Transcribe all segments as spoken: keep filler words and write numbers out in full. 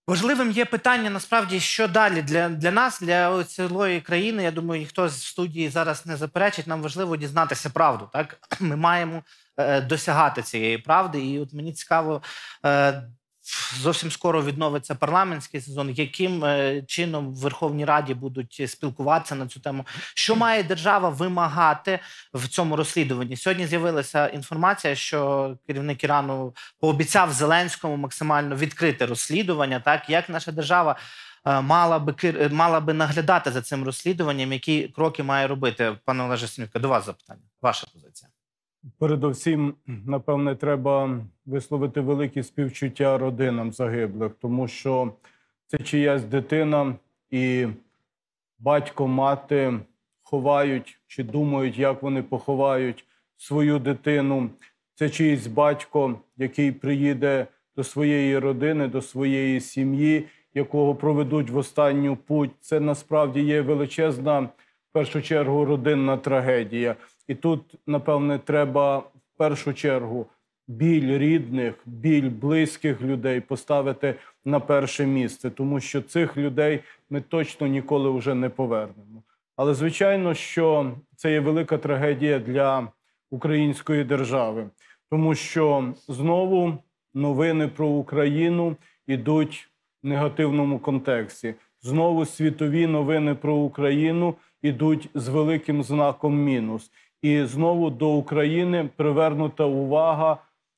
Важливим є питання, насправді, що далі для, для нас, для цілої країни. Я думаю, ніхто з студії зараз не заперечить. Нам важливо дізнатися правду. Так? Ми маємо е, досягати цієї правди. І от мені цікаво, е, зовсім скоро відновиться парламентський сезон. Яким е, чином в Верховній Раді будуть спілкуватися на цю тему? Що має держава вимагати в цьому розслідуванні? Сьогодні з'явилася інформація, що керівник Ірану пообіцяв Зеленському максимально відкрити розслідування. Так, як наша держава е, мала би кер- мала би наглядати за цим розслідуванням, які кроки має робити? Пане Олеже Синютка, до вас запитання. Ваша позиція. Передовсім, напевне, треба висловити великі співчуття родинам загиблих, тому що це чиясь дитина, і батько, мати ховають чи думають, як вони поховають свою дитину. Це чийсь батько, який приїде до своєї родини, до своєї сім'ї, якого проведуть в останню путь. Це насправді є величезна, в першу чергу, родинна трагедія. І тут, напевне, треба в першу чергу біль рідних, біль близьких людей поставити на перше місце, тому що цих людей ми точно ніколи вже не повернемо. Але, звичайно, що це є велика трагедія для української держави, тому що знову новини про Україну йдуть в негативному контексті. Знову світові новини про Україну йдуть з великим знаком мінус. І знову до України привернута увага,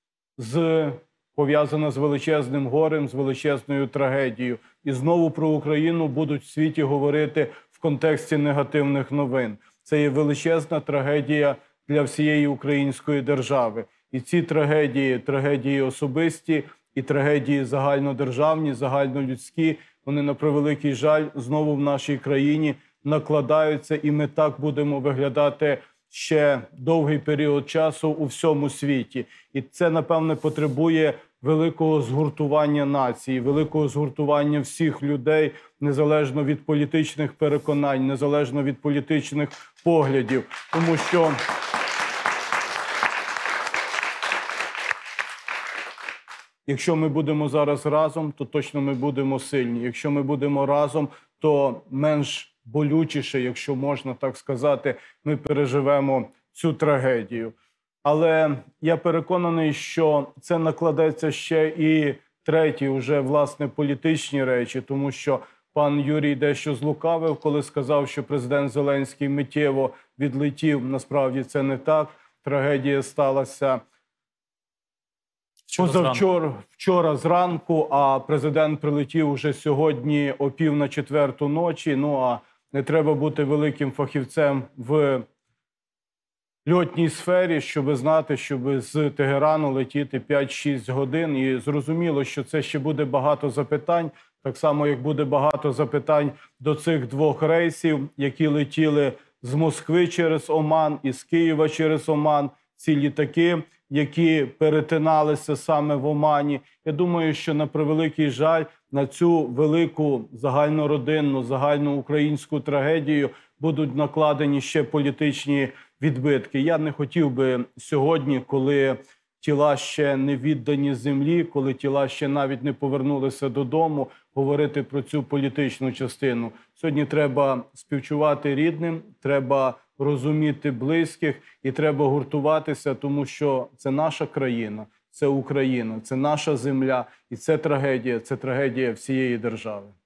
з, пов'язана з величезним горем, з величезною трагедією. І знову про Україну будуть в світі говорити в контексті негативних новин. Це є величезна трагедія для всієї української держави. І ці трагедії, трагедії особисті і трагедії загальнодержавні, загальнолюдські, вони, на превеликий жаль, знову в нашій країні накладаються, і ми так будемо виглядати ще довгий період часу у всьому світі. І це, напевне, потребує великого згуртування нації, великого згуртування всіх людей, незалежно від політичних переконань, незалежно від політичних поглядів. Тому що якщо ми будемо зараз разом, то точно ми будемо сильні. Якщо ми будемо разом, то менш болючіше, якщо можна так сказати, ми переживемо цю трагедію. Але я переконаний, що це накладеться ще і треті, вже, власне, політичні речі, тому що пан Юрій дещо злукавив, коли сказав, що президент Зеленський миттєво відлетів. Насправді це не так. Трагедія сталася позавчора, вчора зранку, а президент прилетів уже сьогодні о пів на четверту ночі. Ну, а не треба бути великим фахівцем в льотній сфері, щоб знати, щоб з Тегерану летіти п'ять-шість годин. І зрозуміло, що це ще буде багато запитань, так само, як буде багато запитань до цих двох рейсів, які летіли з Москви через Оман і з Києва через Оман. Ці літаки, які перетиналися саме в Омані. Я думаю, що, на превеликий жаль, на цю велику загальнородинну, загальноукраїнську трагедію будуть накладені ще політичні відбитки. Я не хотів би сьогодні, коли тіла ще не віддані землі, коли тіла ще навіть не повернулися додому, говорити про цю політичну частину. Сьогодні треба співчувати рідним, треба розуміти близьких і треба гуртуватися, тому що це наша країна, це Україна, це наша земля і це трагедія, це трагедія всієї держави.